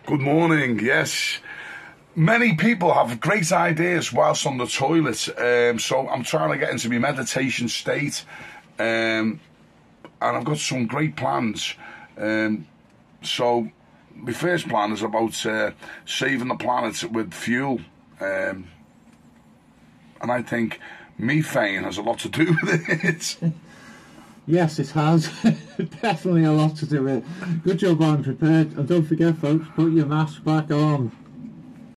Good morning. Yes, many people have great ideas whilst on the toilet, so I'm trying to get into my meditation state, and I've got some great plans. So my first plan is about saving the planet with fuel, and I think methane has a lot to do with it. Yes, it has. Definitely a lot to do with it. Good job, I'm prepared. And don't forget, folks, put your mask back on.